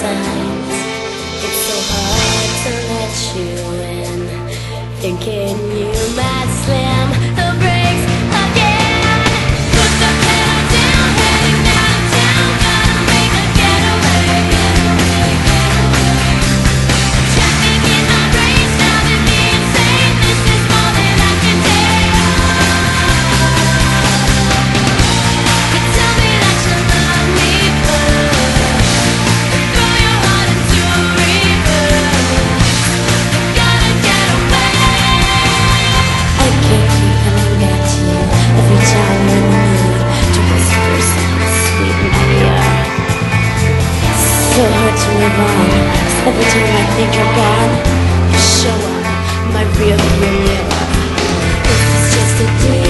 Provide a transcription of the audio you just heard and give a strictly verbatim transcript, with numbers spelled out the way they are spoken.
signs. It's so hard to let you in, thinking you might slam the brakes again. Put the pedal down, heading downtown, gotta make a getaway, getaway, getaway. Traffic in my brain's driving me insane. This is more than I can take. You tell me that you love me first, throw your heart into reverse. Gotta get away. I can't keep coming back to you every time you're in the mood to whisper something sweet in my ear. It's so hard to move on, 'cause every time I think you're gone, you show up in my rearview mirror. This is just a day.